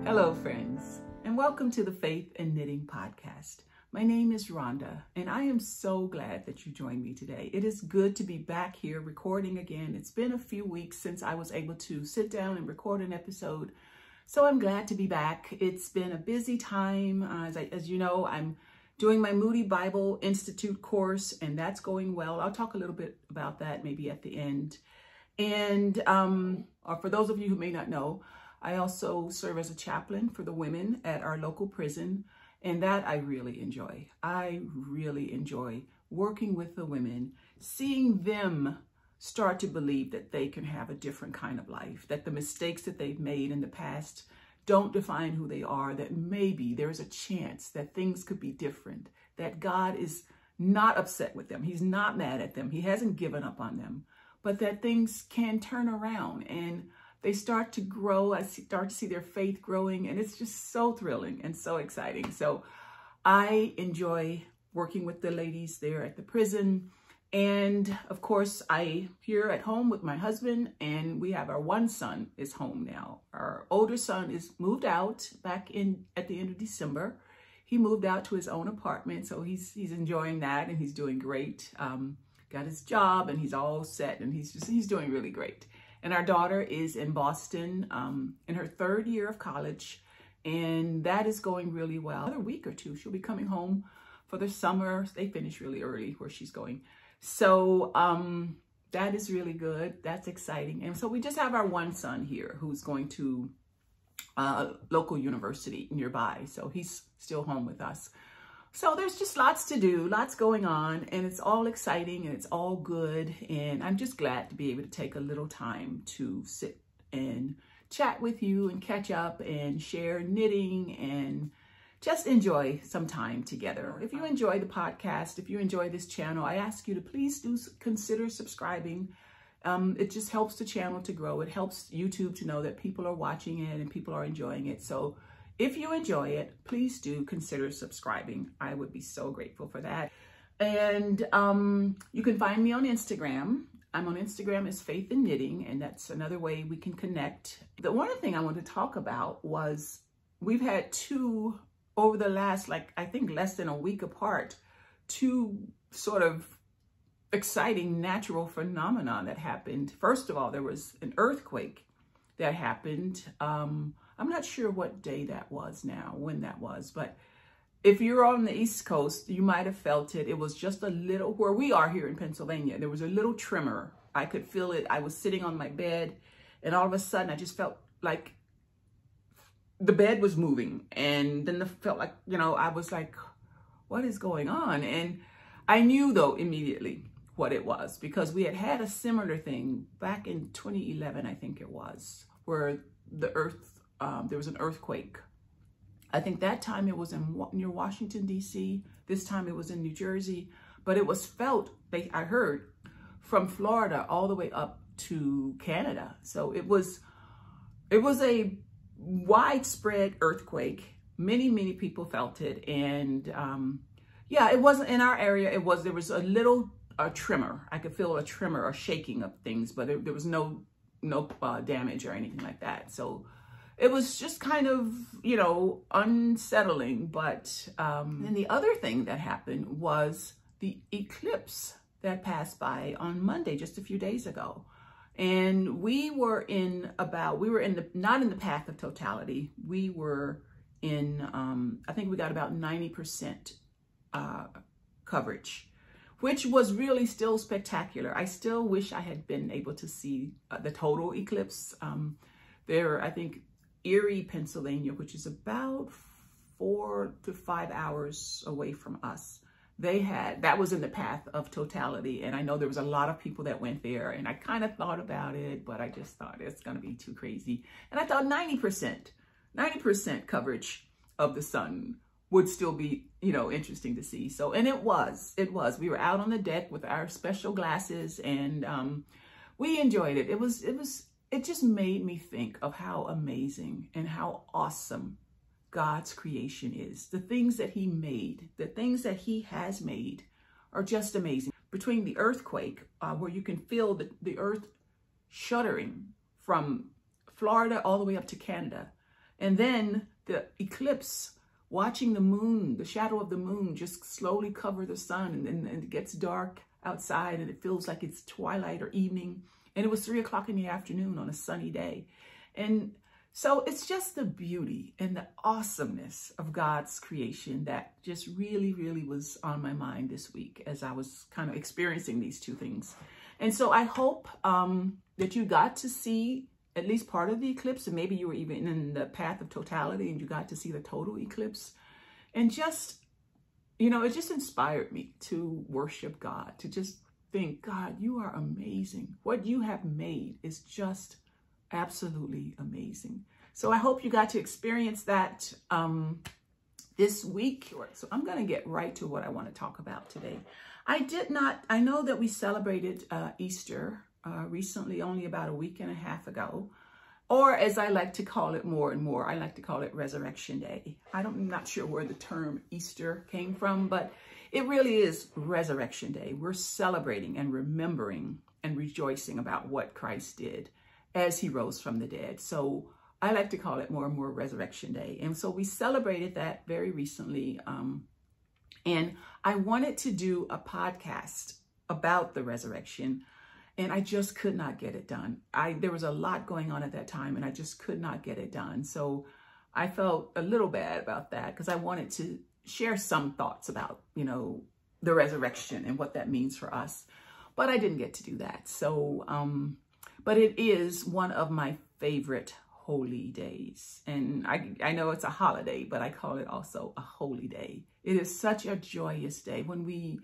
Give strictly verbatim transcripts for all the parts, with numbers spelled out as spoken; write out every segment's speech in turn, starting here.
Hello, friends, and welcome to the Faith and Knitting Podcast. My name is Rhonda, and I am so glad that you joined me today. It is good to be back here recording again. It's been a few weeks since I was able to sit down and record an episode, so I'm glad to be back. It's been a busy time. Uh, as, I, as you know, I'm doing my Moody Bible Institute course, and that's going well. I'll talk a little bit about that maybe at the end. And um, or for those of you who may not know, I also serve as a chaplain for the women at our local prison, and that I really enjoy. I really enjoy working with the women, seeing them start to believe that they can have a different kind of life, that the mistakes that they've made in the past don't define who they are, that maybe there's a chance that things could be different, that God is not upset with them. He's not mad at them. He hasn't given up on them, but that things can turn around and they start to grow. I start to see their faith growing, and it's just so thrilling and so exciting. So I enjoy working with the ladies there at the prison. And of course, I here at home with my husband, and we have our one son is home now. Our older son is moved out back in at the end of December. He moved out to his own apartment, so he's he's enjoying that, and he's doing great. Um, got his job, and he's all set, and he's just he's doing really great. And our daughter is in Boston um, in her third year of college, and that is going really well. Another week or two, she'll be coming home for the summer. They finish really early where she's going. So um, that is really good. That's exciting. And so we just have our one son here who's going to a uh, local university nearby. So he's still home with us. So there's just lots to do, lots going on, and it's all exciting and it's all good. And I'm just glad to be able to take a little time to sit and chat with you and catch up and share knitting and just enjoy some time together. If you enjoy the podcast, if you enjoy this channel, I ask you to please do consider subscribing. Um, it just helps the channel to grow. It helps YouTube to know that people are watching it and people are enjoying it. So if you enjoy it, please do consider subscribing. I would be so grateful for that. And um, you can find me on Instagram. I'm on Instagram as Faith and Knitting, and that's another way we can connect. The one thing I want to talk about was we've had two, over the last, like, I think less than a week apart, two sort of exciting natural phenomenon that happened. First of all, there was an earthquake that happened. Um, I'm not sure what day that was now, when that was, but if you're on the East Coast, you might have felt it. It was just a little, where we are here in Pennsylvania, there was a little tremor. I could feel it. I was sitting on my bed, and all of a sudden I just felt like the bed was moving. And then it felt like, you know, I was like, what is going on? And I knew though immediately what it was, because we had had a similar thing back in twenty eleven, I think it was, where the earth, Um, there was an earthquake. I think that time it was in near Washington, D C This time it was in New Jersey, but it was felt, they, I heard, from Florida all the way up to Canada. So it was, it was a widespread earthquake. Many, many people felt it. And um, yeah, it wasn't in our area. It was, there was a little a tremor. I could feel a tremor or shaking of things, but there, there was no, no uh, damage or anything like that. So it was just kind of, you know, unsettling. But um, then the other thing that happened was the eclipse that passed by on Monday, just a few days ago. And we were in about, we were in the, not in the path of totality. We were in, um, I think we got about ninety percent uh, coverage, which was really still spectacular. I still wish I had been able to see uh, the total eclipse. Um, there, I think, Erie, Pennsylvania, which is about four to five hours away from us. They had, that was in the path of totality. And I know there was a lot of people that went there, and I kind of thought about it, but I just thought it's going to be too crazy. And I thought ninety percent, ninety percent coverage of the sun would still be, you know, interesting to see. So, and it was, it was, we were out on the deck with our special glasses, and um, we enjoyed it. It was, it was, it just made me think of how amazing and how awesome God's creation is. The things that he made, the things that he has made are just amazing. Between the earthquake, uh, where you can feel the, the earth shuddering from Florida all the way up to Canada, And then the eclipse, watching the moon, the shadow of the moon just slowly cover the sun, and, and, and it gets dark outside and it feels like it's twilight or evening. And it was three o'clock in the afternoon on a sunny day. And so it's just the beauty and the awesomeness of God's creation that just really, really was on my mind this week as I was kind of experiencing these two things. And so I hope um, that you got to see at least part of the eclipse, and maybe you were even in the path of totality and you got to see the total eclipse. And just, you know, it just inspired me to worship God, to just think, God, you are amazing. What you have made is just absolutely amazing. So I hope you got to experience that um, this week. So I'm going to get right to what I want to talk about today. I did not, I know that we celebrated uh, Easter uh, recently, only about a week and a half ago, or as I like to call it more and more, I like to call it Resurrection Day. I don't, I'm not sure where the term Easter came from, but it really is Resurrection Day. We're celebrating and remembering and rejoicing about what Christ did as he rose from the dead. So I like to call it more and more Resurrection Day. And so we celebrated that very recently. Um, and I wanted to do a podcast about the resurrection, and I just could not get it done. I there was a lot going on at that time, and I just could not get it done. So I felt a little bad about that because I wanted to share some thoughts about, you know, the resurrection and what that means for us. But I didn't get to do that. So, um, but it is one of my favorite holy days. And I, I know it's a holiday, but I call it also a holy day. It is such a joyous day when we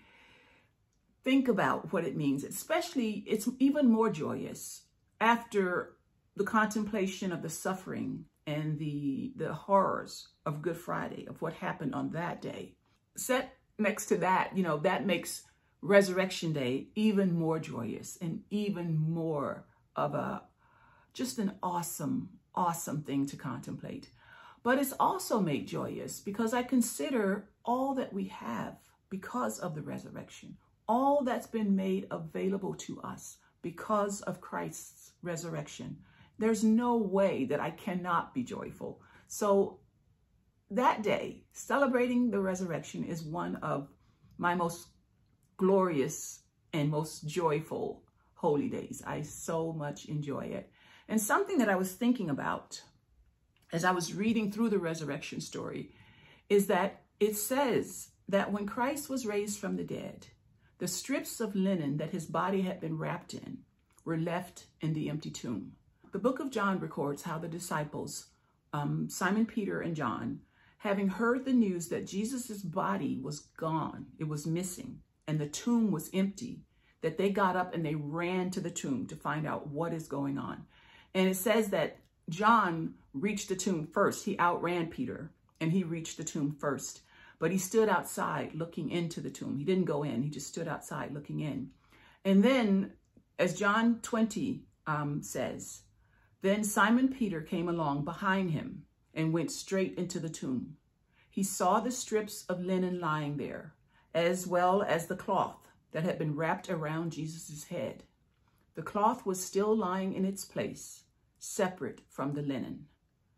think about what it means. Especially, it's even more joyous after the contemplation of the suffering and the, the horrors of Good Friday, of what happened on that day. Set next to that, you know, that makes Resurrection Day even more joyous and even more of a, just an awesome, awesome thing to contemplate. But it's also made joyous because I consider all that we have because of the resurrection, all that's been made available to us because of Christ's resurrection. There's no way that I cannot be joyful. So that day, celebrating the resurrection, is one of my most glorious and most joyful holy days. I so much enjoy it. And something that I was thinking about as I was reading through the resurrection story is that it says that when Christ was raised from the dead, the strips of linen that his body had been wrapped in were left in the empty tomb. The book of John records how the disciples, um, Simon Peter and John, having heard the news that Jesus's body was gone, it was missing, and the tomb was empty, that they got up and they ran to the tomb to find out what is going on. And it says that John reached the tomb first. He outran Peter and he reached the tomb first, but he stood outside looking into the tomb. He didn't go in, he just stood outside looking in. And then, as John twenty um, says, then Simon Peter came along behind him and went straight into the tomb. He saw the strips of linen lying there, as well as the cloth that had been wrapped around Jesus's head. The cloth was still lying in its place, separate from the linen.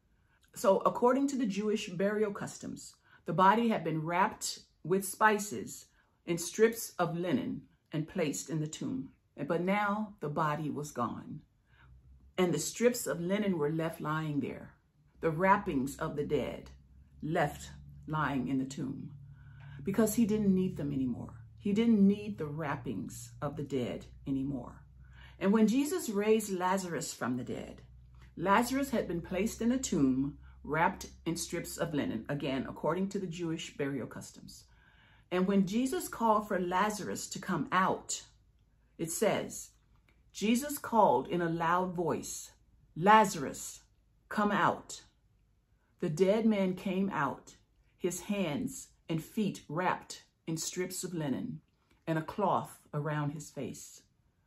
So according to the Jewish burial customs, the body had been wrapped with spices in strips of linen and placed in the tomb. But now the body was gone, and the strips of linen were left lying there, the wrappings of the dead left lying in the tomb, because he didn't need them anymore. He didn't need the wrappings of the dead anymore. And when Jesus raised Lazarus from the dead, Lazarus had been placed in a tomb wrapped in strips of linen, again, according to the Jewish burial customs. And when Jesus called for Lazarus to come out, it says, Jesus called in a loud voice, Lazarus, come out. The dead man came out, his hands and feet wrapped in strips of linen and a cloth around his face.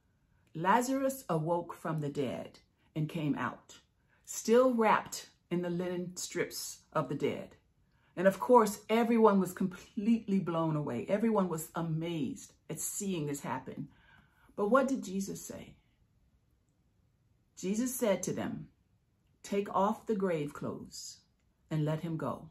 Lazarus awoke from the dead and came out, still wrapped in the linen strips of the dead. And of course, everyone was completely blown away. Everyone was amazed at seeing this happen. But what did Jesus say? Jesus said to them, take off the grave clothes and let him go.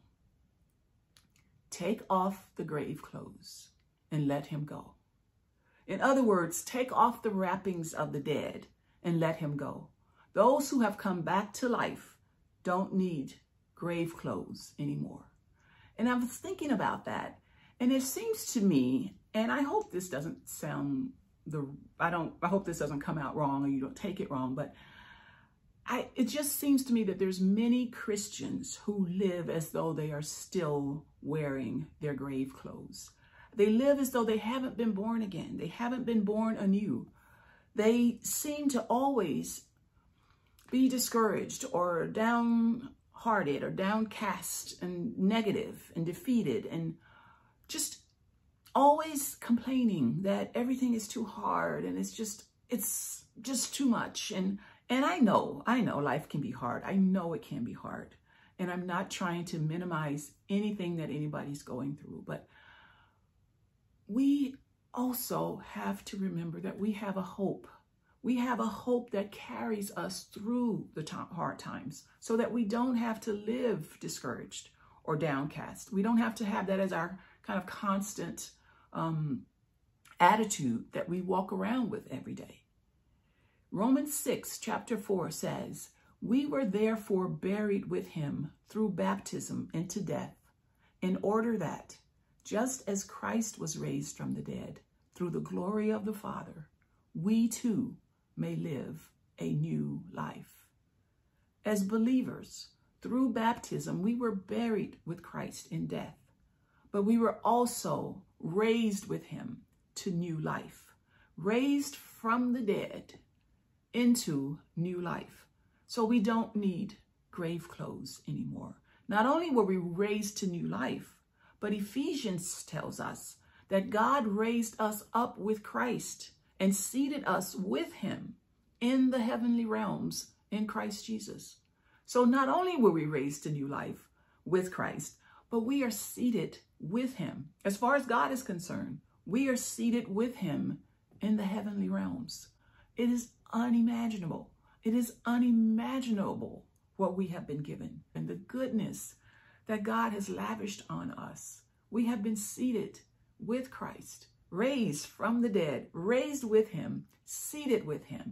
Take off the grave clothes and let him go. In other words, take off the wrappings of the dead and let him go. Those who have come back to life don't need grave clothes anymore. And I was thinking about that, and it seems to me, and I hope this doesn't sound the, I don't, I hope this doesn't come out wrong or you don't take it wrong, but I, it just seems to me that there's many Christians who live as though they are still wearing their grave clothes. They live as though they haven't been born again. They haven't been born anew. They seem to always be discouraged or downhearted or downcast and negative and defeated and just always complaining that everything is too hard and it's just, it's just too much. And, and I know, I know life can be hard. I know it can be hard. And I'm not trying to minimize anything that anybody's going through, but we also have to remember that we have a hope. We have a hope that carries us through the hard times so that we don't have to live discouraged or downcast. We don't have to have that as our kind of constant um, attitude that we walk around with every day. Romans six, chapter four says, "We were therefore buried with him through baptism into death, in order that, just as Christ was raised from the dead through the glory of the Father, we too may live a new life." As believers, through baptism, we were buried with Christ in death, but we were also raised with him to new life, raised from the dead into new life. So we don't need grave clothes anymore. Not only were we raised to new life, but Ephesians tells us that God raised us up with Christ and seated us with him in the heavenly realms in Christ Jesus. So not only were we raised to new life with Christ, but we are seated with him. As far as God is concerned, we are seated with him in the heavenly realms. It is unimaginable. It is unimaginable what we have been given and the goodness that God has lavished on us. We have been seated with Christ, raised from the dead, raised with him, seated with him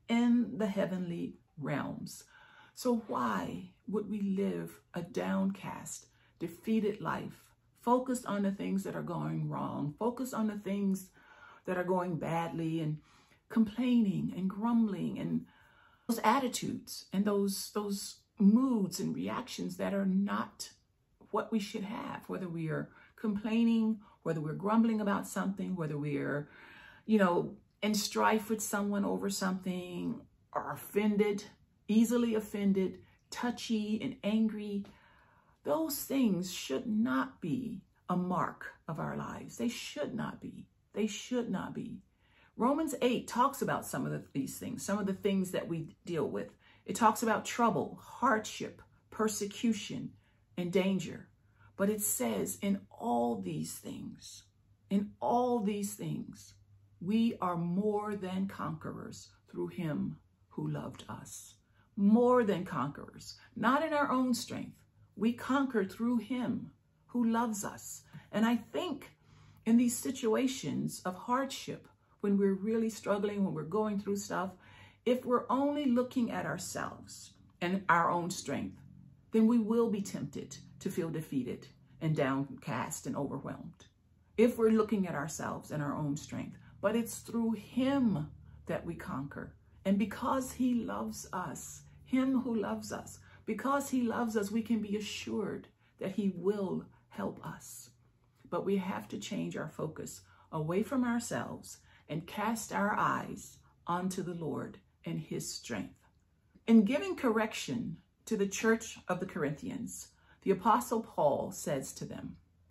in the heavenly realms. So why would we live a downcast, defeated life, focused on the things that are going wrong, focused on the things that are going badly, and complaining and grumbling, and those attitudes and those, those moods and reactions that are not what we should have, whether we are complaining, whether we're grumbling about something, whether we're, you know, in strife with someone over something, or offended, easily offended, touchy and angry. Those things should not be a mark of our lives. They should not be. They should not be. Romans eight talks about some of the, these things, some of the things that we deal with. It talks about trouble, hardship, persecution, and danger. But it says in all these things, in all these things, we are more than conquerors through him who loved us. More than conquerors, not in our own strength. We conquer through him who loves us. And I think in these situations of hardship, when we're really struggling, when we're going through stuff, if we're only looking at ourselves and our own strength, then we will be tempted to feel defeated and downcast and overwhelmed. If we're looking at ourselves and our own strength, but it's through him that we conquer. And because he loves us, him who loves us, because he loves us, we can be assured that he will help us. But we have to change our focus away from ourselves and cast our eyes onto the Lord and his strength. In giving correction to the church of the Corinthians, the Apostle Paul says to them,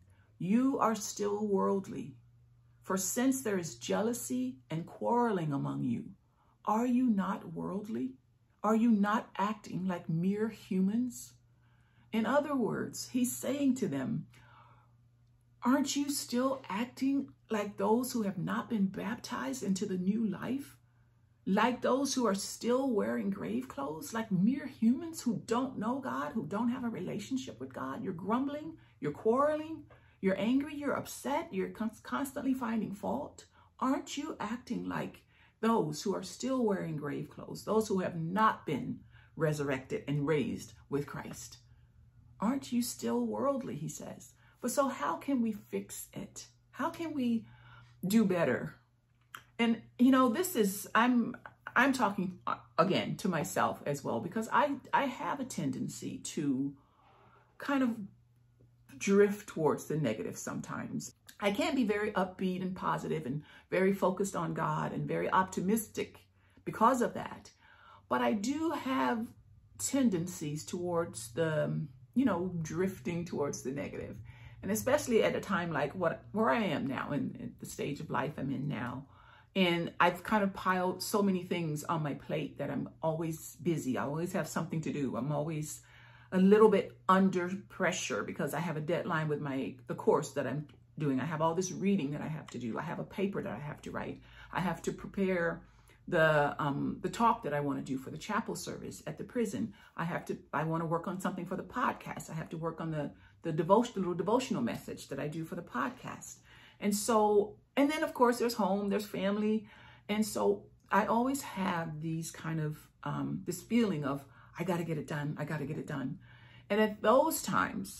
"You are still worldly, for since there is jealousy and quarreling among you, are you not worldly? Are you not acting like mere humans?" In other words, he's saying to them, aren't you still acting like those who have not been baptized into the new life? like those who are still wearing grave clothes, like mere humans who don't know God, who don't have a relationship with God. You're grumbling, you're quarreling, you're angry, you're upset, you're constantly finding fault. Aren't you acting like those who are still wearing grave clothes, those who have not been resurrected and raised with Christ? Aren't you still worldly, he says. But so how can we fix it? How can we do better? And, you know, this is, I'm, I'm talking again to myself as well, because I, I have a tendency to kind of drift towards the negative sometimes. I can't be very upbeat and positive and very focused on God and very optimistic because of that. But I do have tendencies towards the, you know, drifting towards the negative. And especially at a time like what where I am now, in, in the stage of life I'm in now. And I've kind of piled so many things on my plate that I'm always busy. I always have something to do. I'm always a little bit under pressure because I have a deadline with my the course that I'm doing. I have all this reading that I have to do. I have a paper that I have to write. I have to prepare the um, the talk that I want to do for the chapel service at the prison. I have to. I want to work on something for the podcast. I have to work on the the devotion, the little devotional message that I do for the podcast. And so, and then of course there's home, there's family. And so I always have these kind of, um, this feeling of, I got to get it done. I got to get it done. And at those times,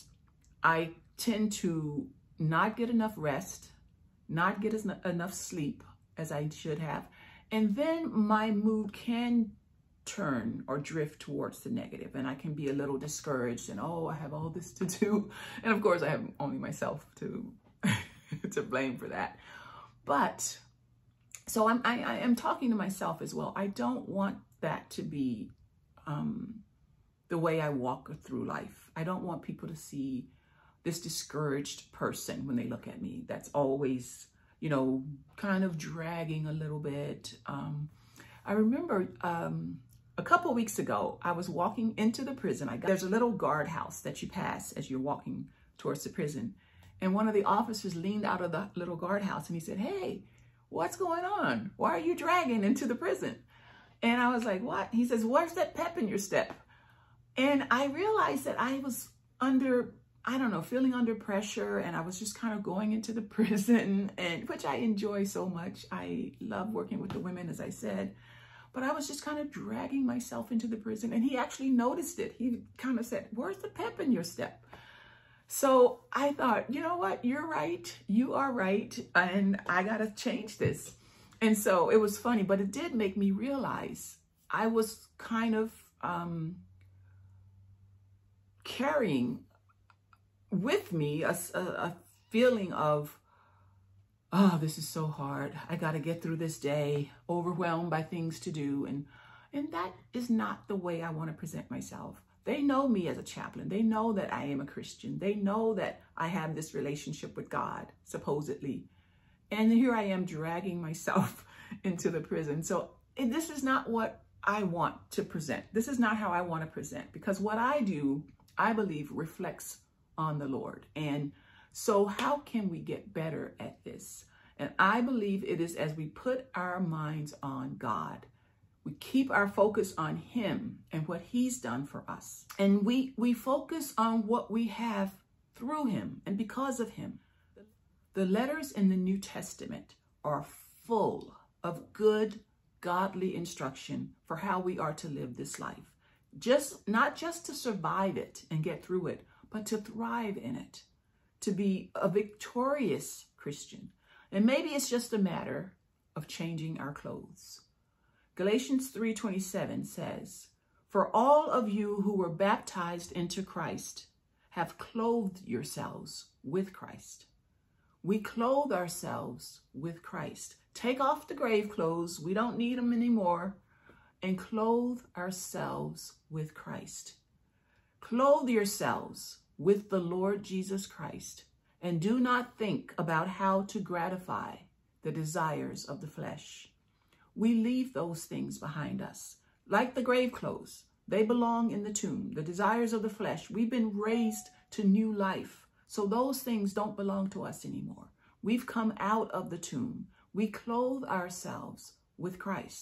I tend to not get enough rest, not get as enough sleep as I should have. And then my mood can turn or drift towards the negative, and I can be a little discouraged and, oh, I have all this to do. And of course I have only myself to to blame for that. But so I'm, I, I am talking to myself as well. I don't want that to be um, the way I walk through life. I don't want people to see this discouraged person when they look at me. That's always, you know, kind of dragging a little bit. Um, I remember um, a couple of weeks ago, I was walking into the prison. I got, there's a little guardhouse that you pass as you're walking towards the prison. And one of the officers leaned out of the little guardhouse and he said, "Hey, what's going on? Why are you dragging into the prison?" And I was like, "What?" He says, "Where's that pep in your step?" And I realized that I was under, I don't know, feeling under pressure. And I was just kind of going into the prison, and which I enjoy so much. I love working with the women, as I said. But I was just kind of dragging myself into the prison. And he actually noticed it. He kind of said, "Where's the pep in your step?" So I thought, you know what? You're right. You are right. And I got to change this. And so it was funny, but it did make me realize I was kind of um, carrying with me a, a, a feeling of, oh, this is so hard. I got to get through this day, overwhelmed by things to do. And, and that is not the way I want to present myself. They know me as a chaplain. They know that I am a Christian. They know that I have this relationship with God, supposedly. And here I am dragging myself into the prison. So this is not what I want to present. This is not how I want to present, because what I do, I believe, reflects on the Lord. And so how can we get better at this? And I believe it is as we put our minds on God. We keep our focus on him and what he's done for us. And we, we focus on what we have through him and because of him. The letters in the New Testament are full of good, godly instruction for how we are to live this life. Just not just to survive it and get through it, but to thrive in it, to be a victorious Christian. And maybe it's just a matter of changing our clothes. Galatians three twenty-seven says, "For all of you who were baptized into Christ have clothed yourselves with Christ." We clothe ourselves with Christ. Take off the grave clothes. We don't need them anymore. And clothe ourselves with Christ. Clothe yourselves with the Lord Jesus Christ, and do not think about how to gratify the desires of the flesh. We leave those things behind us. Like the grave clothes, they belong in the tomb. The desires of the flesh, we've been raised to new life. So those things don't belong to us anymore. We've come out of the tomb. We clothe ourselves with Christ.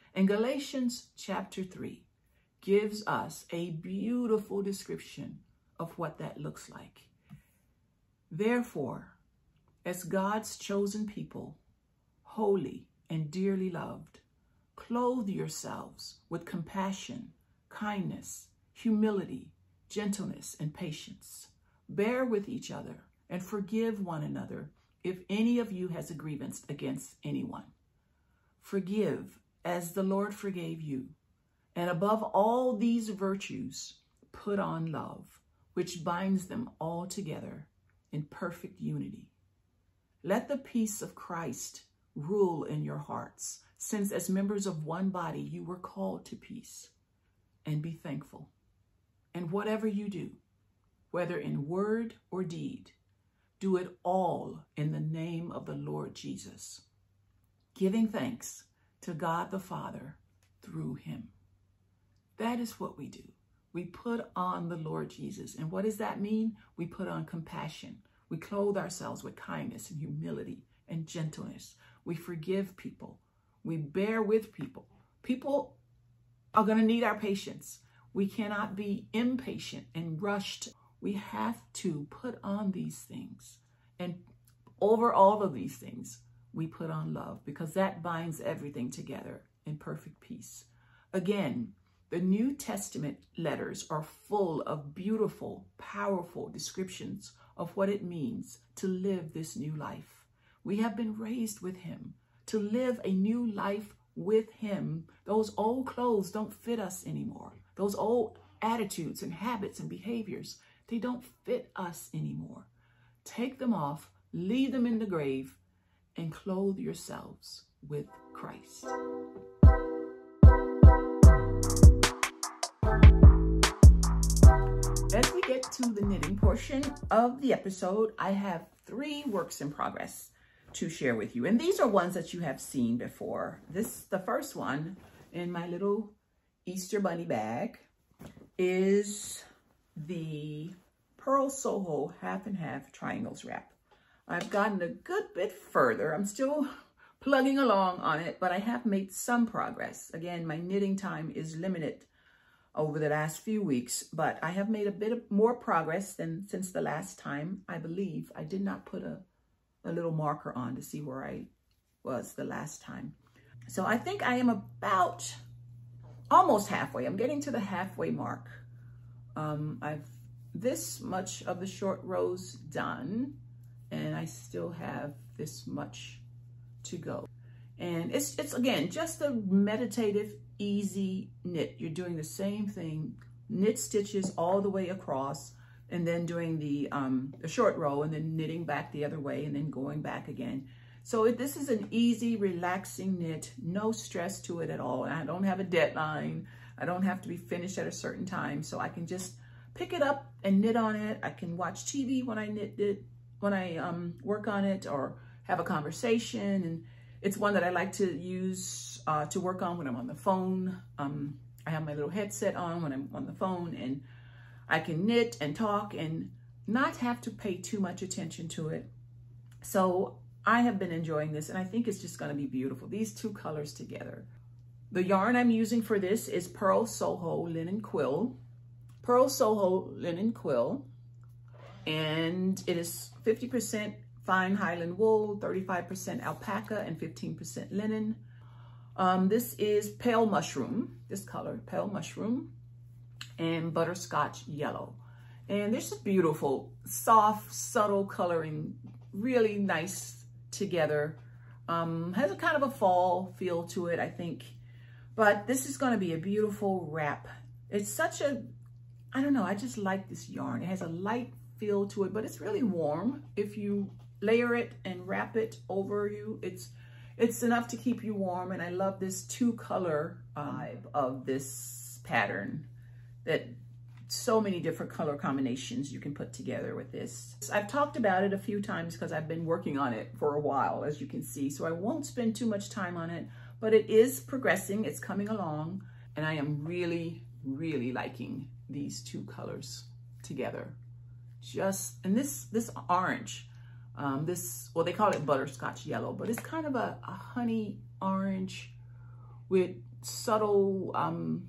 And Galatians chapter three gives us a beautiful description of what that looks like. Therefore, as God's chosen people, holy and dearly loved, clothe yourselves with compassion, kindness, humility, gentleness, and patience. Bear with each other and forgive one another if any of you has a grievance against anyone. Forgive as the Lord forgave you. And above all these virtues, put on love, which binds them all together in perfect unity. Let the peace of Christ rule in your hearts, since as members of one body you were called to peace. And be thankful. And whatever you do, whether in word or deed, do it all in the name of the Lord Jesus, giving thanks to God the Father through him. That is what we do. We put on the Lord Jesus. And what does that mean? We put on compassion. We clothe ourselves with kindness and humility and gentleness. We forgive people. We bear with people. People are going to need our patience. We cannot be impatient and rushed. We have to put on these things. And over all of these things, we put on love, because that binds everything together in perfect peace. Again, the New Testament letters are full of beautiful, powerful descriptions of what it means to live this new life. We have been raised with him to live a new life with him. Those old clothes don't fit us anymore. Those old attitudes and habits and behaviors, they don't fit us anymore. Take them off, leave them in the grave, and clothe yourselves with Christ. As we get to the knitting portion of the episode, I have three works in progress to share with you. And these are ones that you have seen before. This, the first one in my little Easter bunny bag, is the Purl Soho half and half triangles wrap. I've gotten a good bit further. I'm still plugging along on it, but I have made some progress. Again, my knitting time is limited over the last few weeks, but I have made a bit of more progress than since the last time. I believe I did not put a, a little marker on to see where I was the last time. So I think I am about almost halfway. I'm getting to the halfway mark. Um, I've this much of the short rows done, and I still have this much to go. And it's, it's again, just a meditative, easy knit. You're doing the same thing, knit stitches all the way across, and then doing the, um, the short row, and then knitting back the other way, and then going back again. So it, this is an easy, relaxing knit, no stress to it at all. I don't have a deadline. I don't have to be finished at a certain time, so I can just pick it up and knit on it. I can watch T V when I knit it, when I um, work on it, or have a conversation. And it's one that I like to use uh, to work on when I'm on the phone. Um, I have my little headset on when I'm on the phone, and I can knit and talk and not have to pay too much attention to it. So I have been enjoying this, and I think it's just going to be beautiful. These two colors together. The yarn I'm using for this is Purl Soho Linen Quill. Purl Soho Linen Quill. And it is fifty percent fine Highland wool, thirty-five percent alpaca, and fifteen percent linen. Um, this is pale mushroom, this color, pale mushroom, and butterscotch yellow. And this is beautiful, soft, subtle coloring, really nice together. Um, has a kind of a fall feel to it, I think. But this is going to be a beautiful wrap. It's such a, I don't know, I just like this yarn. It has a light feel to it, but it's really warm. If you layer it and wrap it over you, it's it's enough to keep you warm. And I love this two color vibe of this pattern, that so many different color combinations you can put together with this. I've talked about it a few times because I've been working on it for a while, as you can see, so I won't spend too much time on it, but it is progressing, it's coming along, and I am really, really liking these two colors together. Just, and this, this orange, um, this, well, they call it butterscotch yellow, but it's kind of a, a honey orange with subtle um,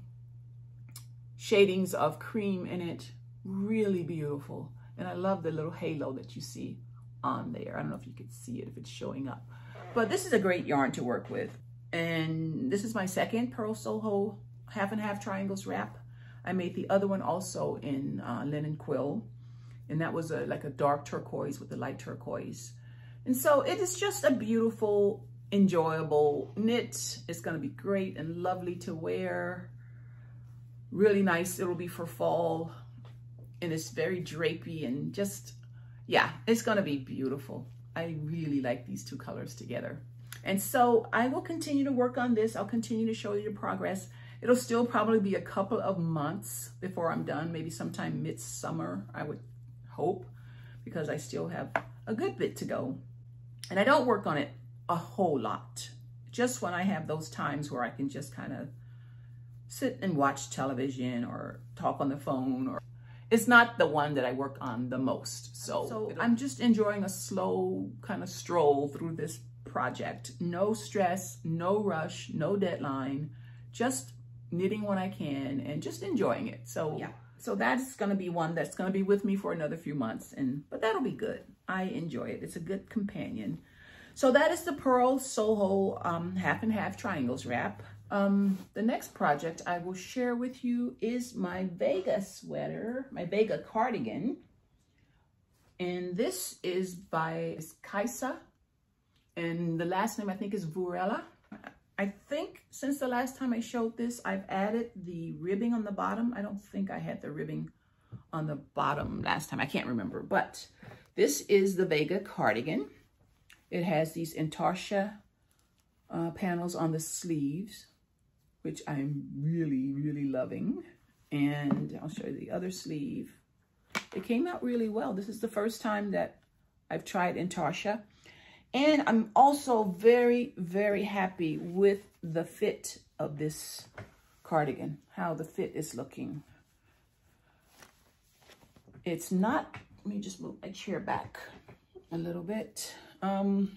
shadings of cream in it. Really beautiful. And I love the little halo that you see on there. I don't know if you can see it, if it's showing up. But this is a great yarn to work with. And this is my second Pearl Soho half and half triangles wrap. I made the other one also in uh, linen quill. And that was a, like a dark turquoise with a light turquoise. And so it is just a beautiful, enjoyable knit. It's gonna be great and lovely to wear. Really nice, it'll be for fall. And it's very drapey and just, yeah, it's gonna be beautiful. I really like these two colors together. And so I will continue to work on this. I'll continue to show you the progress. It'll still probably be a couple of months before I'm done, maybe sometime midsummer, I would hope, because I still have a good bit to go. And I don't work on it a whole lot, just when I have those times where I can just kind of sit and watch television or talk on the phone. Or it's not the one that I work on the most. So, so I'm just enjoying a slow kind of stroll through this project. No stress, no rush, no deadline, just knitting when I can and just enjoying it. So yeah, so that's gonna be one that's gonna be with me for another few months, and but that'll be good. I enjoy it. It's a good companion. So that is the Pearl Soho um, half and half triangles wrap. Um, the next project I will share with you is my Vega sweater, my Vega cardigan. And this is by Kaisa. And the last name I think is Vurella. I think since the last time I showed this, I've added the ribbing on the bottom. I don't think I had the ribbing on the bottom last time. I can't remember, but this is the Vega cardigan. It has these Intarsia uh, panels on the sleeves, which I'm really, really loving. And I'll show you the other sleeve. It came out really well. This is the first time that I've tried Intarsia. And I'm also very, very happy with the fit of this cardigan, how the fit is looking. It's not, let me just move my chair back a little bit. Um,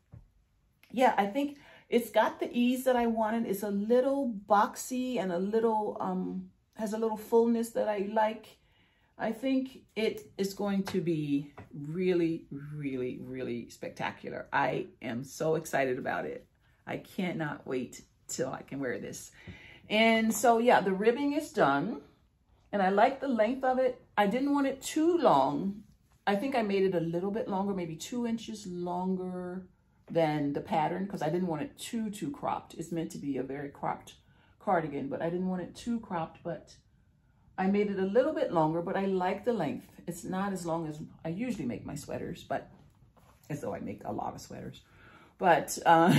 yeah, I think it's got the ease that I wanted. It's a little boxy and a little, um, has a little fullness that I like. I think it is going to be really, really, really spectacular. I am so excited about it. I cannot wait till I can wear this. And so, yeah, the ribbing is done. And I like the length of it. I didn't want it too long. I think I made it a little bit longer, maybe two inches longer than the pattern, because I didn't want it too, too cropped. It's meant to be a very cropped cardigan, but I didn't want it too cropped, but I made it a little bit longer, but I like the length. It's not as long as I usually make my sweaters, but as though I make a lot of sweaters. But, uh,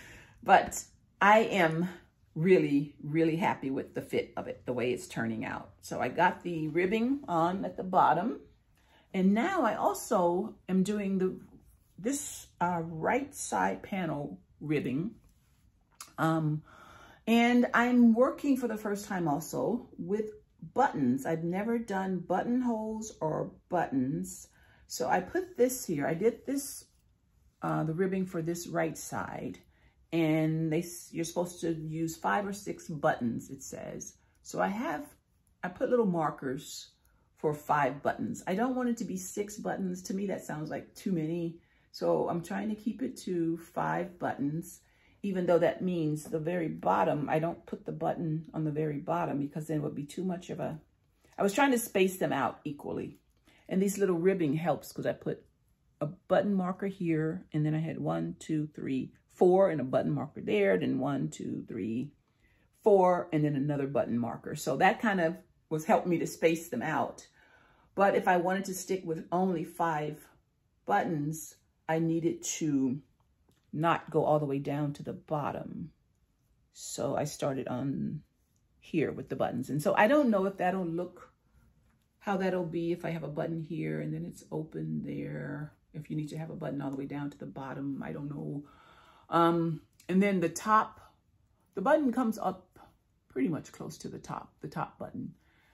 but I am really, really happy with the fit of it, the way it's turning out. So I got the ribbing on at the bottom. And now I also am doing the this uh, right side panel ribbing. Um, and I'm working for the first time also with buttons. I've never done buttonholes or buttons. So I put this here. I did this, uh, the ribbing for this right side. And they, you're supposed to use five or six buttons, it says. So I have, I put little markers for five buttons. I don't want it to be six buttons. To me, that sounds like too many. So I'm trying to keep it to five buttons, even though that means the very bottom, I don't put the button on the very bottom because then it would be too much of a, I was trying to space them out equally. And these little ribbing helps because I put a button marker here, and then I had one, two, three, four, and a button marker there, then one, two, three, four, and then another button marker. So that kind of was helping me to space them out. But if I wanted to stick with only five buttons, I needed to not go all the way down to the bottom. So I started on here with the buttons. And so I don't know if that'll look, how that'll be if I have a button here and then it's open there. If you need to have a button all the way down to the bottom, I don't know. Um, and then the top, the button comes up pretty much close to the top, the top button.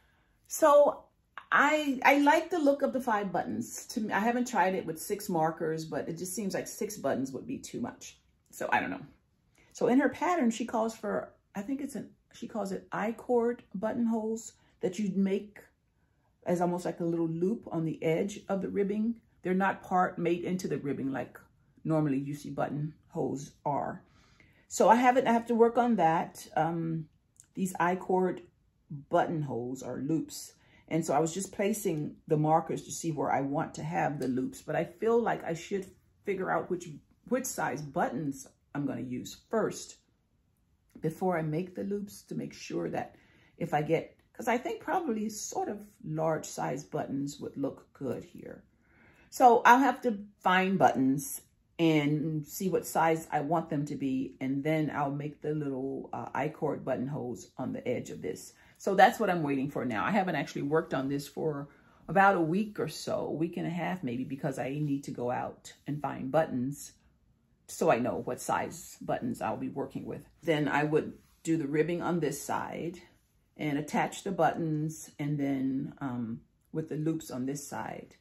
So I I like the look of the five buttons. To me, I haven't tried it with six markers, but it just seems like six buttons would be too much. So I don't know. So in her pattern, she calls for I think it's an, she calls it I-cord buttonholes that you'd make as almost like a little loop on the edge of the ribbing. They're not part made into the ribbing like normally you see buttonholes are. So I haven't, I have to work on that. Um, these I-cord buttonholes are loops. And so I was just placing the markers to see where I want to have the loops, but I feel like I should figure out which, which size buttons I'm going to use first before I make the loops, to make sure that if I get, because I think probably sort of large size buttons would look good here. So I'll have to find buttons and see what size I want them to be. And then I'll make the little uh, I-cord buttonholes on the edge of this. So that's what I'm waiting for now. I haven't actually worked on this for about a week or so, a week and a half maybe, because I need to go out and find buttons so I know what size buttons I'll be working with. Then I would do the ribbing on this side and attach the buttons, and then um, with the loops on this side,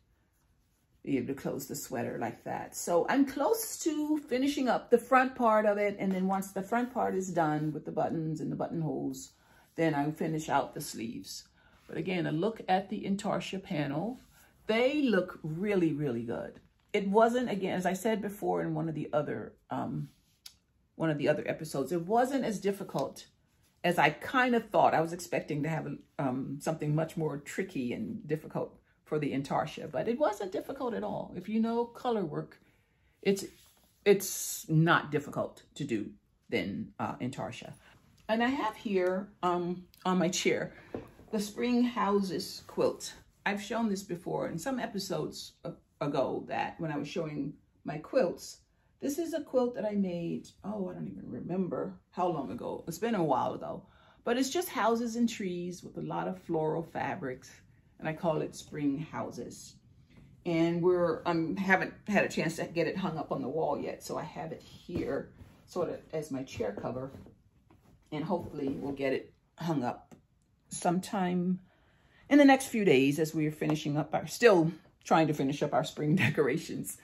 be able to close the sweater like that. So I'm close to finishing up the front part of it. And then once the front part is done with the buttons and the buttonholes, then I'll finish out the sleeves. But again, a look at the Intarsia panel. They look really, really good. It wasn't, again, as I said before in one of the other, um, one of the other episodes, it wasn't as difficult as I kind of thought. I was expecting to have um, something much more tricky and difficult for the Intarsia, but it wasn't difficult at all. If you know color work, it's it's not difficult to do than uh, Intarsia. And I have here um, on my chair the Spring Houses quilt. I've shown this before in some episodes ago, that when I was showing my quilts, this is a quilt that I made, oh, I don't even remember how long ago. It's been a while ago, but it's just houses and trees with a lot of floral fabrics. And I call it Spring Houses. And we're, I um, haven't had a chance to get it hung up on the wall yet. So I have it here sort of as my chair cover. And hopefully we'll get it hung up sometime in the next few days as we're finishing up our, still trying to finish up our spring decorations.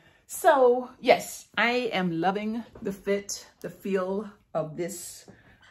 So yes, I am loving the fit, the feel of this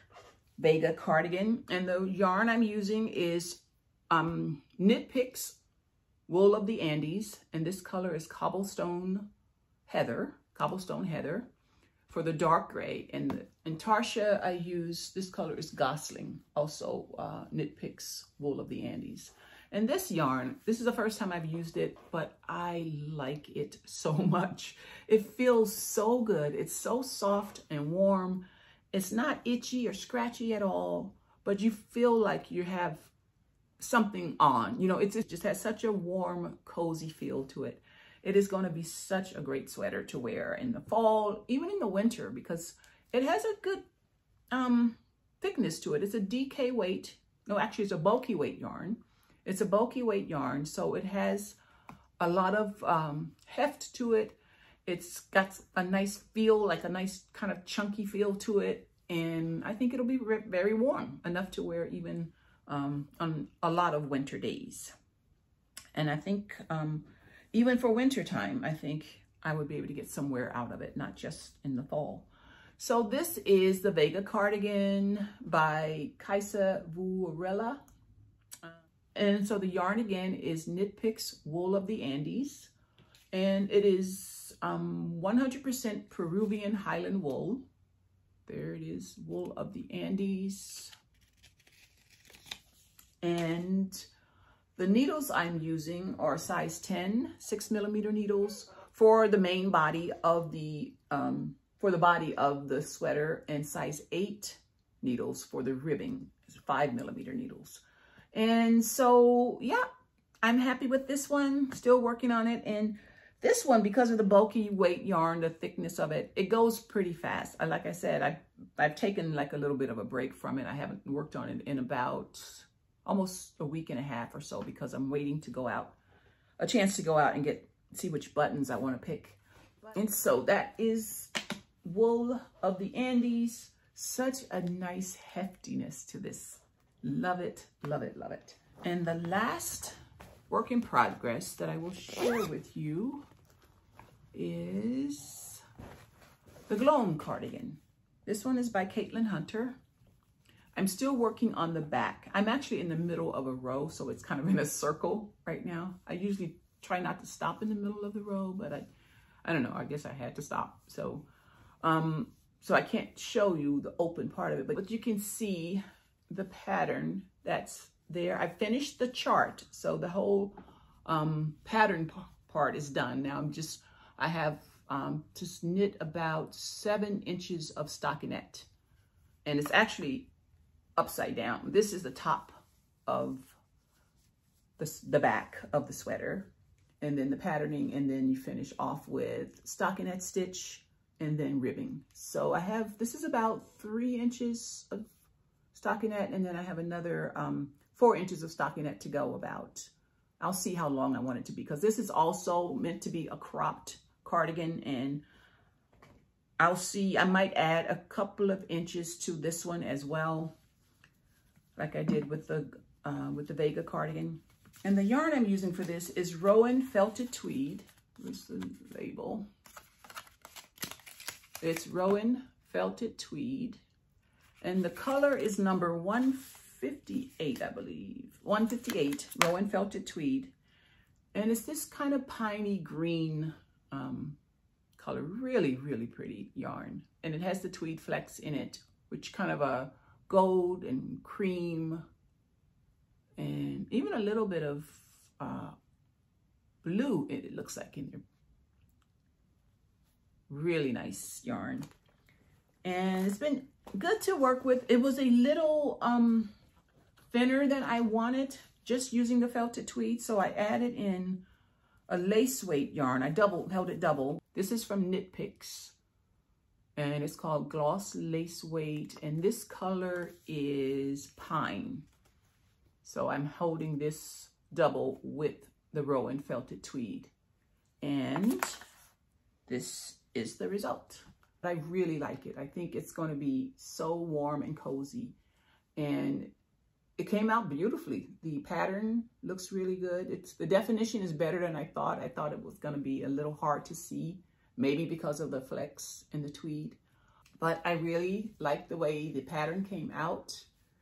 Vega cardigan. And the yarn I'm using is um, Knit Picks Wool of the Andes. And this color is Cobblestone Heather, Cobblestone Heather for the dark gray. And in Intarsia, I use, this color is Gosling, also uh, Knit Picks Wool of the Andes. And this yarn, this is the first time I've used it, but I like it so much. It feels so good. It's so soft and warm. It's not itchy or scratchy at all, but you feel like you have something on. You know, it's, it just has such a warm, cozy feel to it. It is going to be such a great sweater to wear in the fall, even in the winter, because it has a good um, thickness to it. It's a D K weight. No, actually, it's a bulky weight yarn. It's a bulky weight yarn, so it has a lot of um, heft to it. It's got a nice feel, like a nice kind of chunky feel to it. And I think it'll be very warm, enough to wear even um, on a lot of winter days. And I think um, even for winter time, I think I would be able to get some wear out of it, not just in the fall. So this is the Vega cardigan by Kaisa Vuorela. And so the yarn again is Knit Picks Wool of the Andes. And it is um, one hundred percent Peruvian Highland wool. There it is, Wool of the Andes. And the needles I'm using are size ten, six millimeter needles for the main body of the, um, for the body of the sweater, and size eight needles for the ribbing, five millimeter needles. And so, yeah, I'm happy with this one, still working on it. And this one, because of the bulky weight yarn, the thickness of it, it goes pretty fast. I, like I said, I, I've taken like a little bit of a break from it. I haven't worked on it in about almost a week and a half or so, because I'm waiting to go out, a chance to go out and get, see which buttons I want to pick. And so that is Wool of the Andes. Such a nice heftiness to this. Love it, love it, love it. And the last work in progress that I will share with you is the Gloam cardigan. This one is by Caitlin Hunter. I'm still working on the back. I'm actually in the middle of a row, so it's kind of in a circle right now. I usually try not to stop in the middle of the row, but I, I don't know, I guess I had to stop. So, um, so I can't show you the open part of it, but you can see the pattern that's there. I finished the chart, so the whole um, pattern part is done. Now I'm just, I have um, to knit about seven inches of stockinette, and it's actually upside down. This is the top of the, the back of the sweater, and then the patterning, and then you finish off with stockinette stitch and then ribbing. So I have, this is about three inches of stockinette, and then I have another um, four inches of stockinette to go about. I'll see how long I want it to be, because this is also meant to be a cropped cardigan, and I'll see, I might add a couple of inches to this one as well, like I did with the uh, with the Vega cardigan. And the yarn I'm using for this is Rowan Felted Tweed. Where's the label? It's Rowan Felted Tweed, and the color is number one fifty-eight, I believe. one fifty-eight, Rowan Felted Tweed. And it's this kind of piney green um, color. Really, really pretty yarn. And it has the tweed flecks in it, which kind of a gold and cream, and even a little bit of uh, blue, it looks like in there. Really nice yarn. And it's been good to work with. It was a little um, thinner than I wanted, just using the felted tweed. So I added in a lace weight yarn. I double held it double. This is from Knit Picks, and it's called Gloss Lace Weight. And this color is Pine. So I'm holding this double with the Rowan Felted Tweed. And this is the result. I really like it. I think it's going to be so warm and cozy, and it came out beautifully. The pattern looks really good. It's, the definition is better than I thought. I thought it was going to be a little hard to see, maybe because of the flex in the tweed, but I really like the way the pattern came out.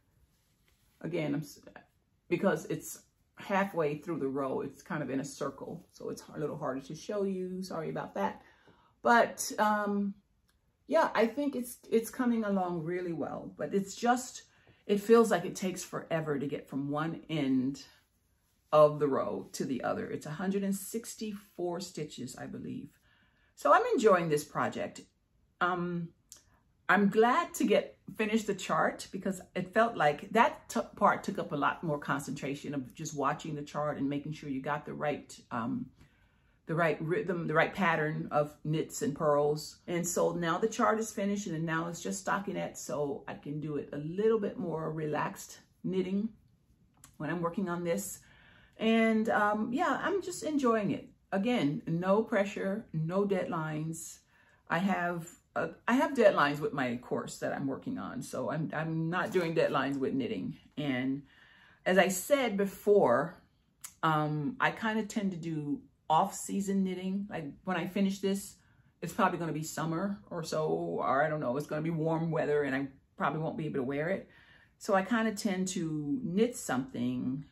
Again, I'm, because it's halfway through the row, it's kind of in a circle, so it's a little harder to show you. Sorry about that. But um, yeah, I think it's it's coming along really well, but it's just, it feels like it takes forever to get from one end of the row to the other. It's one hundred sixty-four stitches, I believe. So I'm enjoying this project. Um, I'm glad to get finish the chart, because it felt like that t part took up a lot more concentration of just watching the chart and making sure you got the right um, the right rhythm, the right pattern of knits and purls. And so now the chart is finished, and now it's just stockinette, so I can do it a little bit more relaxed knitting when I'm working on this. And um, yeah, I'm just enjoying it. Again, no pressure, no deadlines. I have uh, I have deadlines with my course that I'm working on, so I'm I'm not doing deadlines with knitting. And as I said before, um, I kind of tend to do off-season knitting. Like when I finish this, it's probably going to be summer or so, or I don't know, it's going to be warm weather, and I probably won't be able to wear it. So I kind of tend to knit something,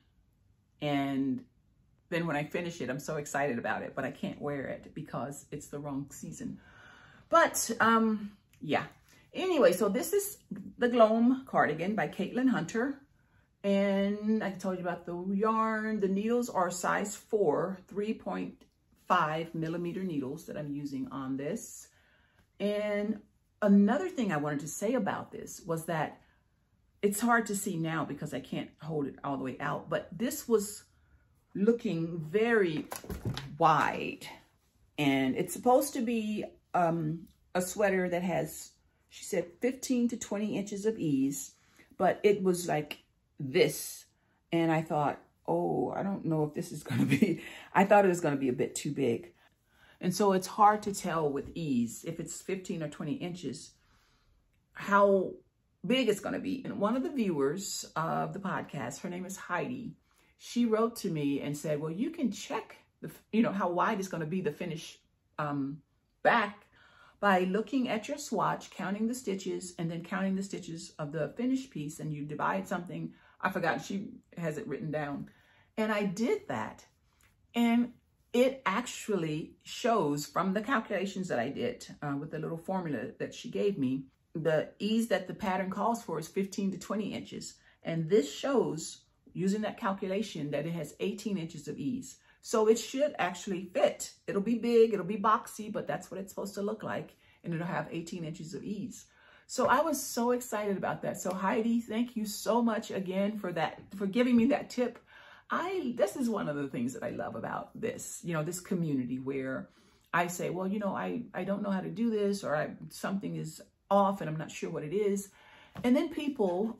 and then when I finish it, I'm so excited about it, but I can't wear it because it's the wrong season. But um, yeah. Anyway, so this is the Gloam cardigan by Caitlin Hunter. And I told you about the yarn. The needles are size four, three point five millimeter needles that I'm using on this. And another thing I wanted to say about this was that it's hard to see now because I can't hold it all the way out, but this was looking very wide, and it's supposed to be um, a sweater that has, she said, fifteen to twenty inches of ease, but it was like this, and I thought, oh, I don't know if this is going to be, I thought it was going to be a bit too big. And so it's hard to tell with ease, if it's fifteen or twenty inches, how big it's going to be. And one of the viewers of the podcast, her name is Heidi, she wrote to me and said, well, you can check the, you know, how wide it's going to be, the finish um, back, by looking at your swatch, counting the stitches, and then counting the stitches of the finished piece, and you divide something. I forgot, she has it written down. And I did that, and it actually shows from the calculations that I did uh, with the little formula that she gave me, the ease that the pattern calls for is fifteen to twenty inches. And this shows, using that calculation, that it has eighteen inches of ease. So it should actually fit. It'll be big, it'll be boxy, but that's what it's supposed to look like. And it'll have eighteen inches of ease. So I was so excited about that. So Heidi, thank you so much again for that, for giving me that tip. I, this is one of the things that I love about this, you know, this community where I say, well, you know, I, I don't know how to do this, or I, something is off and I'm not sure what it is. And then people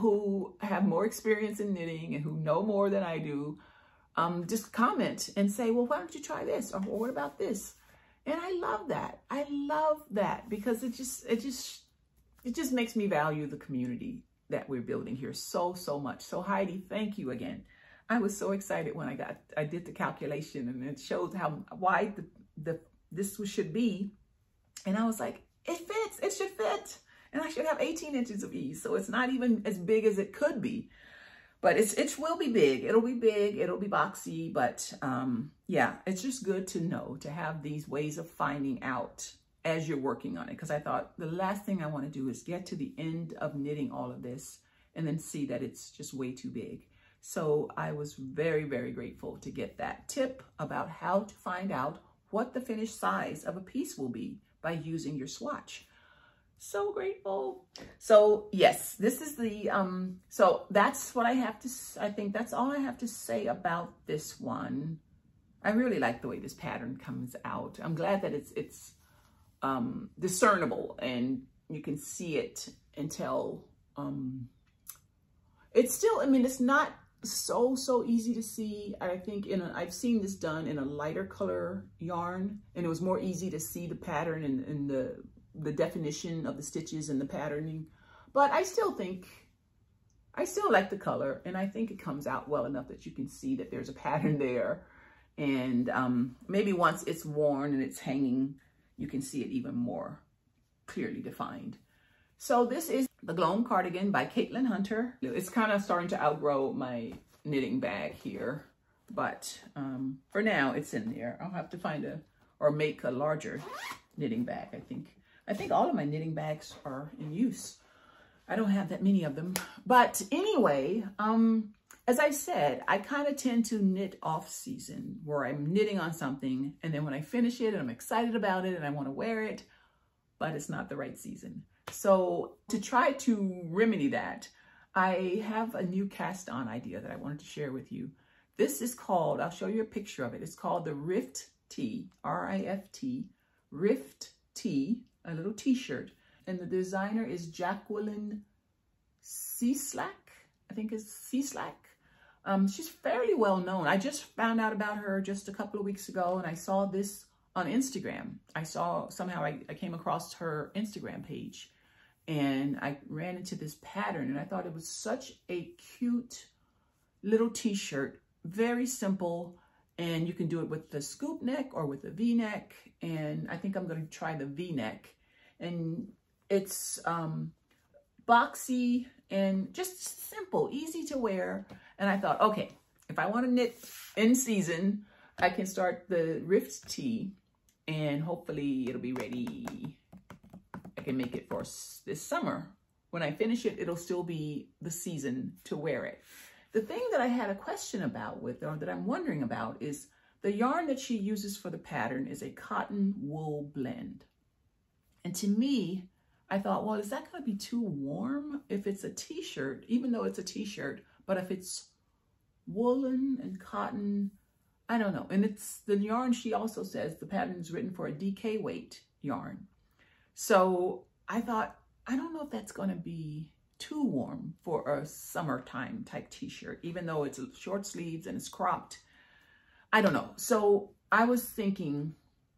who have more experience in knitting and who know more than I do, um, just comment and say, well, why don't you try this? Or, or what about this? And I love that. I love that because it just, it just, it just makes me value the community that we're building here so, so much. So Heidi, thank you again. I was so excited when I got, I did the calculation, and it showed how wide the, the this should be. And I was like, it fits, it should fit. And I should have eighteen inches of ease. So it's not even as big as it could be, but it's, it will be big. It'll be big, it'll be boxy, but um, yeah, it's just good to know, to have these ways of finding out as you're working on it. Cause I thought the last thing I want to do is get to the end of knitting all of this and then see that it's just way too big. So I was very, very grateful to get that tip about how to find out what the finished size of a piece will be by using your swatch. So grateful. So yes, this is the, um, so that's what I have to, I think that's all I have to say about this one. I really like the way this pattern comes out. I'm glad that it's, it's um, discernible and you can see it and tell, um, it's still, I mean, it's not so, so easy to see. I think in a, I've seen this done in a lighter color yarn, and it was more easy to see the pattern and, and the, the definition of the stitches and the patterning. But I still think, I still like the color, and I think it comes out well enough that you can see that there's a pattern there. And um, maybe once it's worn and it's hanging, you can see it even more clearly defined. So this is the Gloam Cardigan by Caitlin Hunter. It's kind of starting to outgrow my knitting bag here, but um, for now it's in there. I'll have to find a, or make a larger knitting bag. I think, I think all of my knitting bags are in use. I don't have that many of them, but anyway, um, as I said, I kind of tend to knit off season, where I'm knitting on something, and then when I finish it and I'm excited about it and I want to wear it, but it's not the right season. So to try to remedy that, I have a new cast on idea that I wanted to share with you. This is called, I'll show you a picture of it. It's called the Rift Tee, R I F T, Rift Tee, a little t-shirt. And the designer is Jacqueline Cieslak, I think it's Cieslak. Um, she's fairly well known. I just found out about her just a couple of weeks ago, and I saw this on Instagram. I saw, somehow I, I came across her Instagram page, and I ran into this pattern, and I thought it was such a cute little t-shirt, very simple, and you can do it with the scoop neck or with the V-neck, and I think I'm going to try the V-neck. And it's um, boxy and just simple, easy to wear. And I thought, okay, if I want to knit in season, I can start the Rift Tee, and hopefully it'll be ready. I can make it for this summer. When I finish it, it'll still be the season to wear it. The thing that I had a question about with, or that I'm wondering about, is the yarn that she uses for the pattern is a cotton wool blend. And to me, I thought, well, is that going to be too warm if it's a t-shirt, even though it's a t-shirt, but if it's woolen and cotton, I don't know. And it's the yarn, she also says the pattern is written for a D K weight yarn. So I thought, I don't know if that's going to be too warm for a summertime type t-shirt, even though it's short sleeves and it's cropped. I don't know. So I was thinking,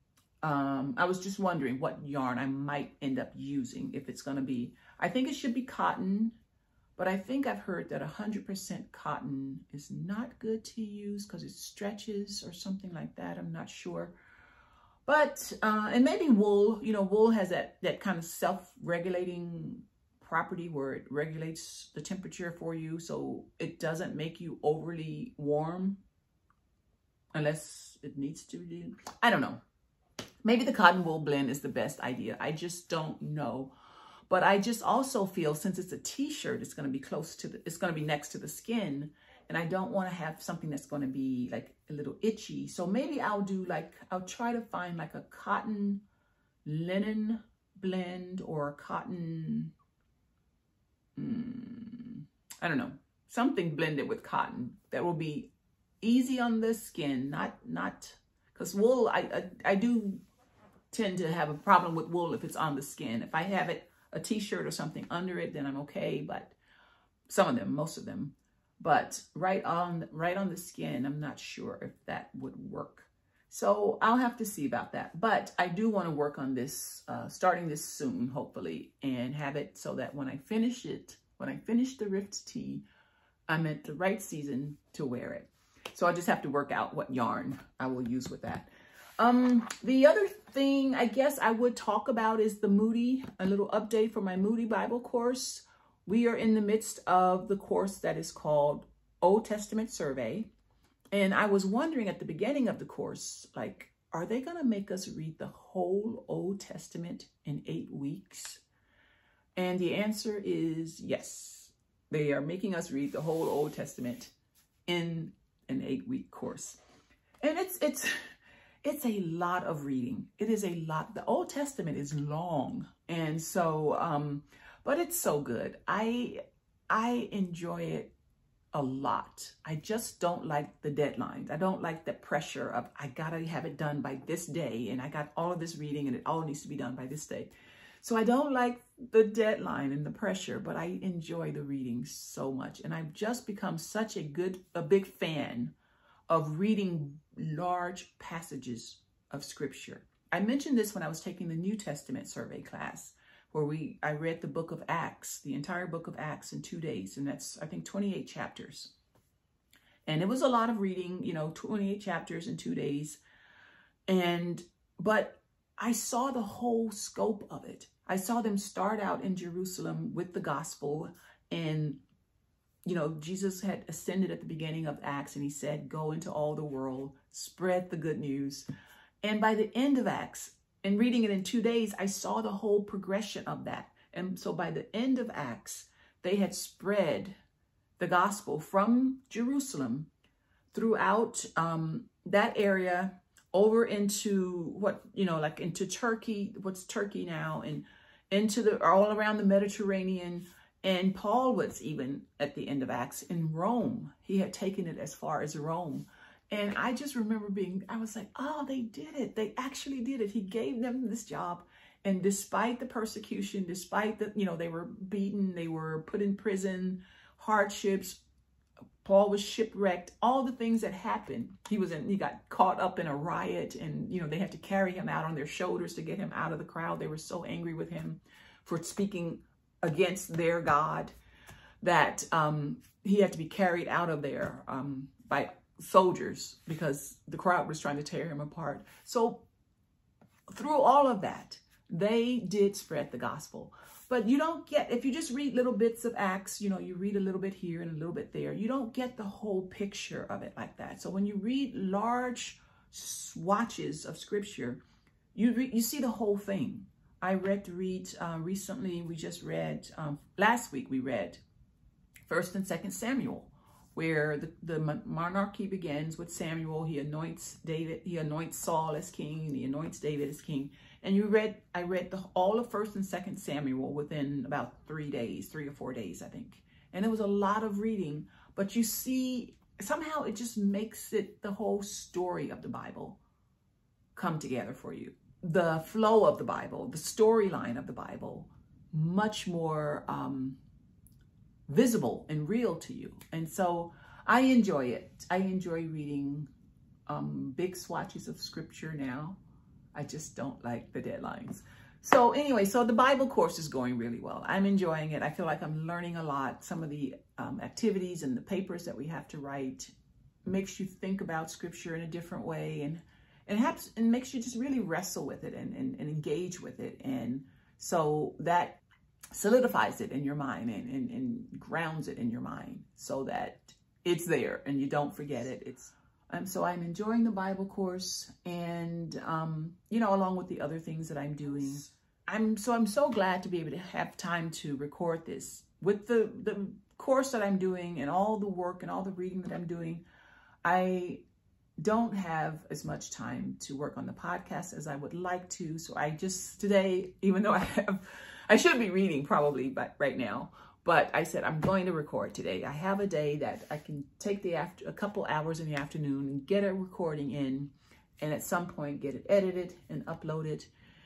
um, I was just wondering what yarn I might end up using, if it's going to be, I think it should be cotton, but I think I've heard that one hundred percent cotton is not good to use because it stretches or something like that. I'm not sure. But, uh, and maybe wool, you know, wool has that, that kind of self-regulating property where it regulates the temperature for you. So it doesn't make you overly warm unless it needs to be. I don't know. Maybe the cotton wool blend is the best idea. I just don't know. But I just also feel since it's a t-shirt, it's going to be close to the, it's going to be next to the skin. And I don't want to have something that's going to be like a little itchy. So maybe I'll do like, I'll try to find like a cotton linen blend or a cotton, mm, I don't know, something blended with cotton that will be easy on the skin. Not, not, because wool, I, I, I do tend to have a problem with wool if it's on the skin. If I have it, a t-shirt or something under it, then I'm okay. But some of them, most of them. But right on, right on the skin, I'm not sure if that would work. So I'll have to see about that. But I do want to work on this, uh, starting this soon, hopefully, and have it so that when I finish it, when I finish the Rift tee, I'm at the right season to wear it. So I just have to work out what yarn I will use with that. Um, the other thing I guess I would talk about is the Moody, a little update for my Moody Bible course. We are in the midst of the course that is called Old Testament Survey. And I was wondering at the beginning of the course, like, are they going to make us read the whole Old Testament in eight weeks? And the answer is yes. They are making us read the whole Old Testament in an eight-week course. And it's, it's, it's a lot of reading. It is a lot. The Old Testament is long. And so, um, but it's so good. I, I enjoy it a lot. I just don't like the deadlines. I don't like the pressure of, I gotta have it done by this day. And I got all of this reading and it all needs to be done by this day. So I don't like the deadline and the pressure, but I enjoy the reading so much. And I've just become such a good, a big fan of reading large passages of scripture. I mentioned this when I was taking the New Testament survey class, where we I read the book of Acts, the entire book of Acts in two days. And that's, I think, twenty-eight chapters. And it was a lot of reading, you know, twenty-eight chapters in two days. And, but I saw the whole scope of it. I saw them start out in Jerusalem with the gospel. And, you know, Jesus had ascended at the beginning of Acts and he said, go into all the world, spread the good news. And by the end of Acts, and reading it in two days, I saw the whole progression of that. And so by the end of Acts, they had spread the gospel from Jerusalem throughout um, that area over into what, you know, like into Turkey, what's Turkey now, and into the, all around the Mediterranean. And Paul was even at the end of Acts in Rome. He had taken it as far as Rome. And I just remember being, I was like, oh, they did it. They actually did it. He gave them this job. And despite the persecution, despite the, you know, they were beaten, they were put in prison, hardships, Paul was shipwrecked, all the things that happened. He was in, he got caught up in a riot and, you know, they had to carry him out on their shoulders to get him out of the crowd. They were so angry with him for speaking against their God that um, he had to be carried out of there um, by soldiers because the crowd was trying to tear him apart. So through all of that, they did spread the gospel. But you don't get, if you just read little bits of Acts, you know, you read a little bit here and a little bit there, you don't get the whole picture of it like that. So when you read large swatches of scripture, you re you see the whole thing. I read to read uh, recently, we just read, um, last week we read First and Second Samuel, where the, the monarchy begins with Samuel. He anoints David, he anoints Saul as king, and he anoints David as king. And you read, I read the, all of First and Second Samuel within about three days, three or four days, I think. And it was a lot of reading, but you see, somehow it just makes it the whole story of the Bible come together for you. The flow of the Bible, the storyline of the Bible, much more um, visible and real to you. And so I enjoy it. I enjoy reading um, big swatches of scripture now. I just don't like the deadlines. So anyway, so the Bible course is going really well. I'm enjoying it. I feel like I'm learning a lot. Some of the um, activities and the papers that we have to write makes you think about scripture in a different way. And and it helps and makes you just really wrestle with it and, and, and engage with it. And so that solidifies it in your mind and, and, and grounds it in your mind so that it's there and you don't forget it. It's um, so I'm enjoying the Bible course, and um, you know, along with the other things that I'm doing. I'm so I'm so glad to be able to have time to record this. With the, the course that I'm doing and all the work and all the reading that I'm doing, I don't have as much time to work on the podcast as I would like to. So I just today, even though I have, I should be reading probably but right now, but I said I'm going to record today. I have a day that I can take the after a couple hours in the afternoon and get a recording in, and at some point get it edited and uploaded.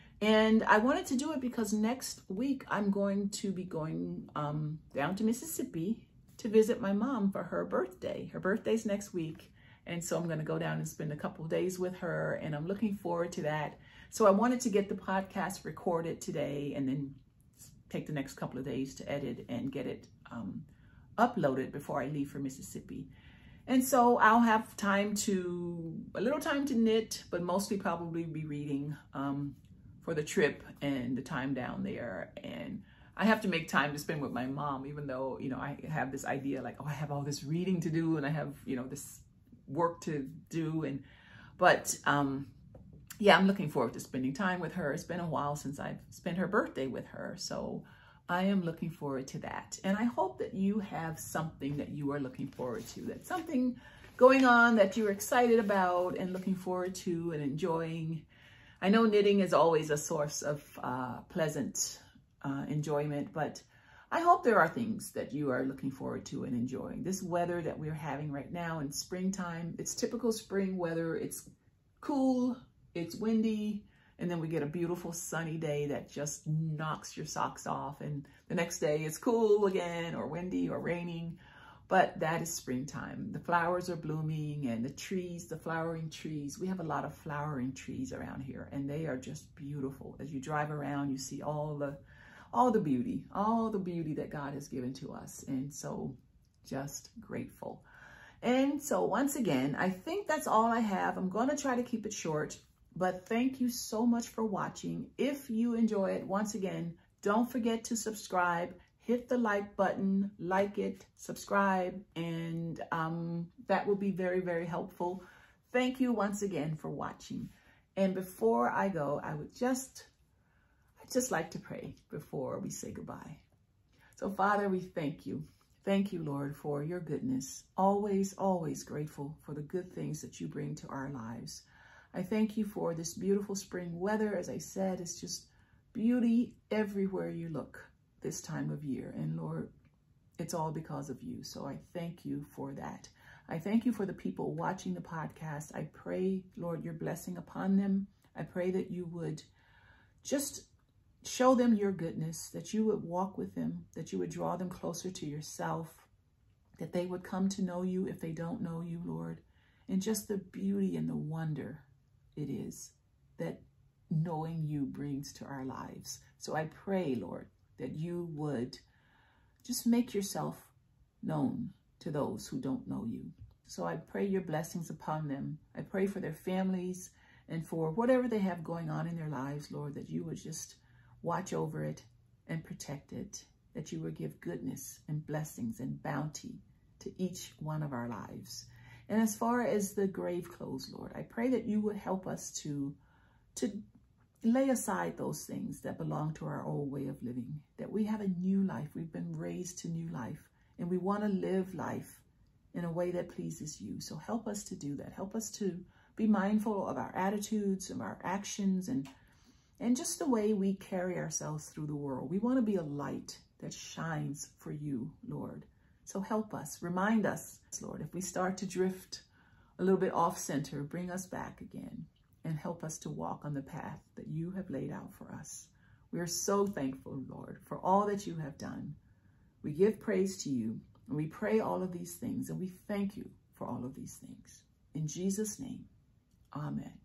And I wanted to do it because next week I'm going to be going um, down to Mississippi to visit my mom for her birthday. Her birthday's next week. And so I'm going to go down and spend a couple of days with her, and I'm looking forward to that. So I wanted to get the podcast recorded today and then take the next couple of days to edit and get it um, uploaded before I leave for Mississippi. And so I'll have time to, a little time to knit, but mostly probably be reading um, for the trip and the time down there. And I have to make time to spend with my mom, even though, you know, I have this idea like, oh, I have all this reading to do and I have, you know, this work to do. And, but um, yeah, I'm looking forward to spending time with her. It's been a while since I've spent her birthday with her. So I am looking forward to that. And I hope that you have something that you are looking forward to, that's something going on that you're excited about and looking forward to and enjoying. I know knitting is always a source of uh, pleasant uh, enjoyment, but I hope there are things that you are looking forward to and enjoying. This weather that we're having right now in springtime, it's typical spring weather. It's cool, it's windy, and then we get a beautiful sunny day that just knocks your socks off. And the next day it's cool again, or windy or raining. But that is springtime. The flowers are blooming, and the trees, the flowering trees. We have a lot of flowering trees around here, and they are just beautiful. As you drive around, you see all the, all the beauty, all the beauty that God has given to us. And so just grateful. And so once again, I think that's all I have. I'm going to try to keep it short, but thank you so much for watching. If you enjoy it, once again, don't forget to subscribe. Hit the like button, like it, subscribe, and um, that will be very, very helpful. Thank you once again for watching. And before I go, I would just, I'd just like to pray before we say goodbye. So Father, we thank you. Thank you, Lord, for your goodness. Always, always grateful for the good things that you bring to our lives. I thank you for this beautiful spring weather. As I said, it's just beauty everywhere you look this time of year. And Lord, it's all because of you. So I thank you for that. I thank you for the people watching the podcast. I pray, Lord, your blessing upon them. I pray that you would just show them your goodness, that you would walk with them, that you would draw them closer to yourself, that they would come to know you if they don't know you, Lord, and just the beauty and the wonder it is that knowing you brings to our lives. So I pray, Lord, that you would just make yourself known to those who don't know you. So I pray your blessings upon them. I pray for their families and for whatever they have going on in their lives, Lord, that you would just watch over it and protect it, that you would give goodness and blessings and bounty to each one of our lives. And as far as the grave clothes, Lord, I pray that you would help us to, to lay aside those things that belong to our old way of living, that we have a new life. We've been raised to new life, and we want to live life in a way that pleases you. So help us to do that. Help us to be mindful of our attitudes, of our actions, and, and just the way we carry ourselves through the world. We want to be a light that shines for you, Lord. So help us, remind us, Lord, if we start to drift a little bit off center, bring us back again and help us to walk on the path that you have laid out for us. We are so thankful, Lord, for all that you have done. We give praise to you, and we pray all of these things, and we thank you for all of these things. In Jesus' name, amen.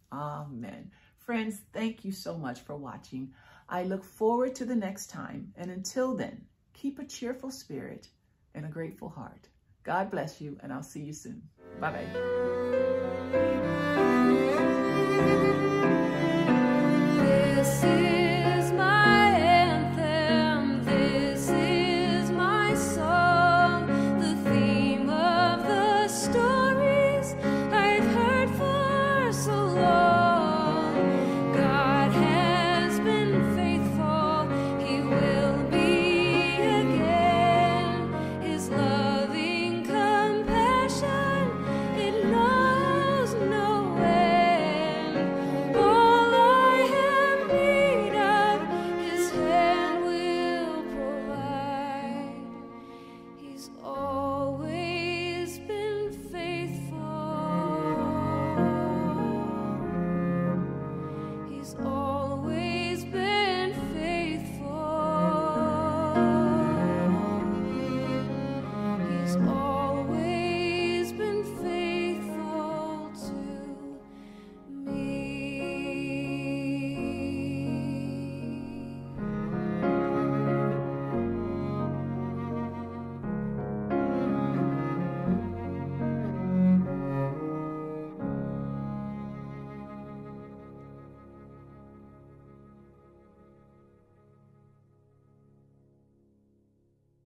Amen. Friends, thank you so much for watching. I look forward to the next time, and until then, keep a cheerful spirit and a grateful heart. God bless you, and I'll see you soon. Bye-bye. He's